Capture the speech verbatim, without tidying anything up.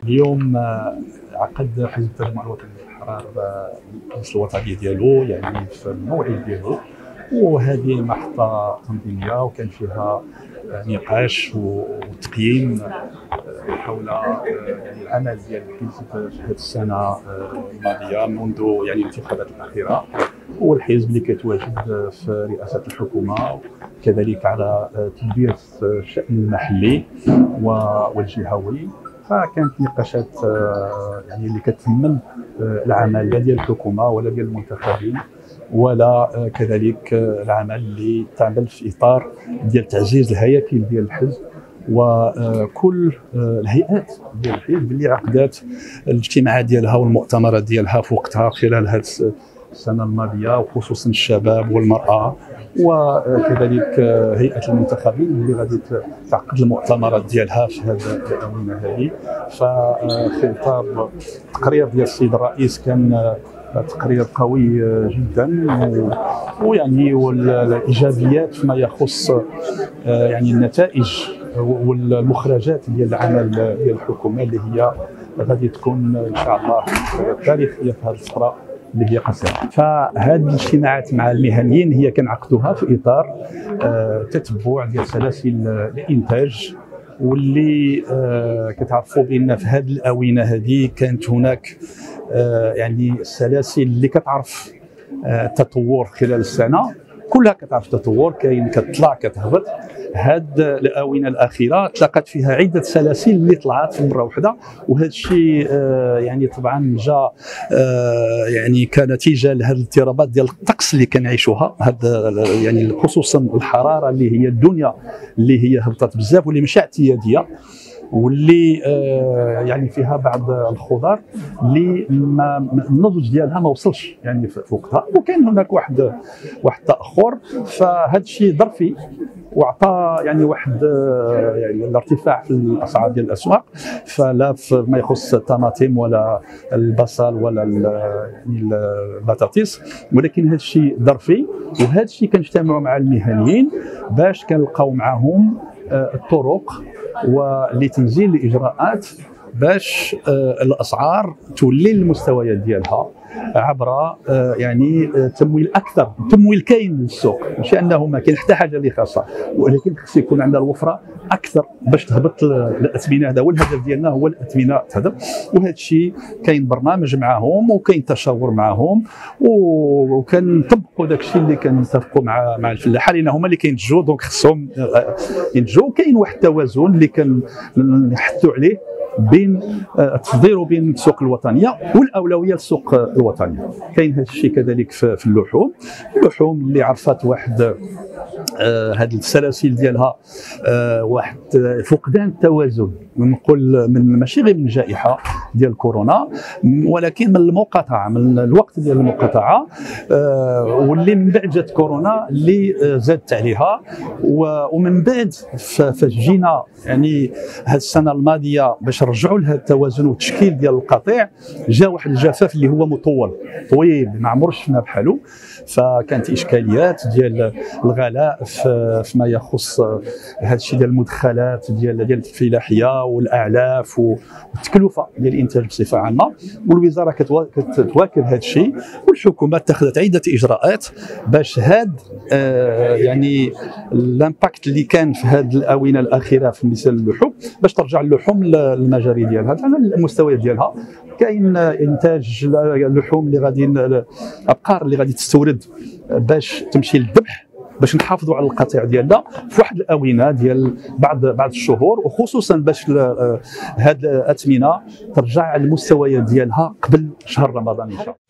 اليوم عقد حزب التجمع الوطني للأحرار الجلسة الوطنية ديالو يعني في الموعد ديالو، وهذه محطة تنظيمية وكان فيها نقاش وتقييم حول يعني العمل ديال الحزب في هذه السنة الماضية منذ يعني الانتخابات الأخيرة، والحزب اللي كيتواجد في رئاسة الحكومة كذلك على تدبير الشأن المحلي والجهوي. فكانت نقاشات يعني اللي كتثمن العمل لا ديال الحكومه ولا ديال المنتخبين ولا كذلك العمل اللي تعمل في اطار ديال تعزيز الهياكل ديال الحزب وكل الهيئات ديال الحزب اللي عقدات الاجتماعات ديالها والمؤتمرات ديالها في وقتها خلال هذه السنه الماضيه، وخصوصا الشباب والمراه، وكذلك هيئه المنتخبين اللي غادي تعقد المؤتمرات ديالها في هذه الاونه هذه. ففي اطار التقرير ديال السيد الرئيس كان تقرير قوي جدا، ويعني والايجابيات فيما يخص يعني النتائج والمخرجات ديال العمل ديال الحكومه اللي هي غادي تكون ان شاء الله تاريخيه في هذه الفتره اللي هي قصيره. فهذه الاجتماعات مع المهنيين هي كنعقدوها في اطار آه تتبع ديال سلاسل الانتاج، واللي آه كتعرفوا بان في هذه الاونه هذه كانت هناك آه يعني السلاسل اللي كتعرف آه تطور خلال السنه كلها، كتعرف تطور، كاين كتطلع كتهبط. هاد الاونه الاخيره تلاقت فيها عده سلاسل اللي طلعت في مره واحده، وهذا الشيء آه يعني طبعا جاء آه يعني كنتيجه لهذه الاضطرابات ديال الطقس اللي كنعيشوها، هذا يعني خصوصا الحراره اللي هي الدنيا اللي هي هبطت بزاف واللي ماشي اعتياديه، واللي آه يعني فيها بعض الخضر اللي النضج ديالها ما وصلش يعني في وقتها، وكاين هناك واحد واحد تاخر. فهذا الشيء ظرفي وعطى يعني واحد يعني الارتفاع في الاسعار ديال الاسواق، فلا ما يخص الطماطم ولا البصل ولا يعني البطاطس، ولكن هذا الشيء ظرفي. وهذا الشيء كنجتمعوا مع المهنيين باش كنلقاو معهم الطرق ولتنزيل الاجراءات باش الاسعار تولي المستويات ديالها عبر يعني تمويل اكثر. التمويل كاين للسوق، ماشي انه ما كاين حتى حاجه اللي خاصه، ولكن خص يكون عندنا الوفره اكثر باش تهبط الاثمنه. هذا هو الهدف ديالنا، هو الاثمنه تهبط. وهذا الشيء كاين برنامج معهم وكاين تشاور معهم، وكنطبقوا داك الشيء اللي كنتفقوا مع مع الفلاحه، لان هما اللي كينتجوا دونك خصهم ينتجوا. كاين واحد التوازن اللي كنحثوا عليه بين التصدير وبين السوق الوطنيه، والاولويه للسوق الوطنيه. كاين هذا الشيء كذلك في اللحوم، اللحوم اللي عرفت واحد آه هذه السلاسل ديالها آه واحد فقدان التوازن، نقول من ماشي غير من الجائحه ديال كورونا، ولكن من المقاطعه، من الوقت ديال المقاطعه آه واللي من بعد جات كورونا اللي آه زادت عليها. ومن بعد فجينا يعني هذه السنه الماضيه باش نرجعوا لهذا التوازن والتشكيل ديال القطيع، جاء واحد الجفاف اللي هو مطول طويل ما عمرش شفنا بحالو. فكانت اشكاليات ديال الغلاء فيما يخص هذا الشيء ديال المدخلات ديال ديال الفلاحيه والاعلاف والتكلفه ديال الانتاج بصفه عامه، والوزاره كتواكب هذا الشيء، والحكومه اتخذت عده اجراءات باش هذا آه يعني الامباكت اللي كان في هذه الاونه الاخيره في مثال اللحوم باش ترجع اللحوم للمجاري ديالها على المستويات ديالها. كاين انتاج اللحوم اللي غادي الابقار اللي غادي تستورد باش تمشي للذبح، باش نحافظوا على القطيع ديالنا في واحد الاونه ديال بعض بعض الشهور، وخصوصا باش هذه الاثمنه ترجع على المستويات ديالها قبل شهر رمضان ان شاء الله.